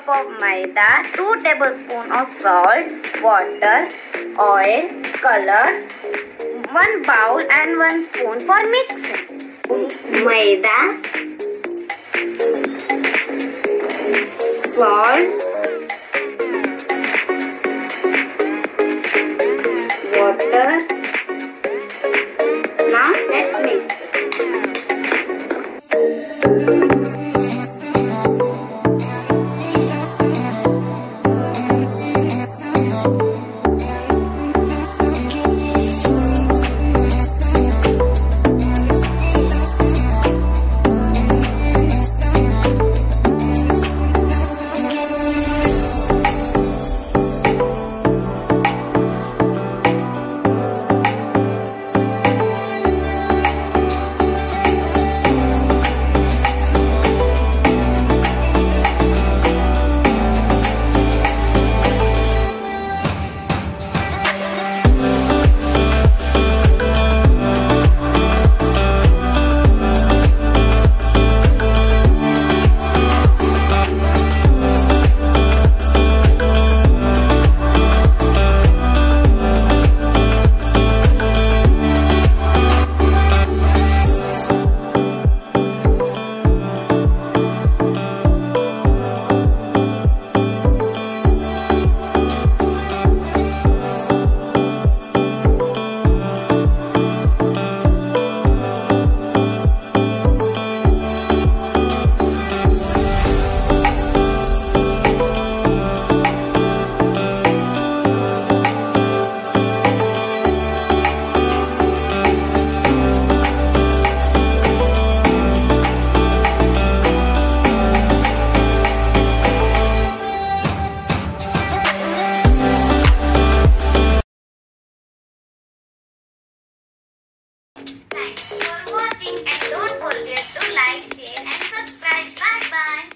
cup of maida, 2 tablespoons of salt, water, oil, color, 1 bowl and 1 spoon for mixing. Maida, salt, water. Now let's mix. Thanks for watching and don't forget to like, share and subscribe. Bye bye.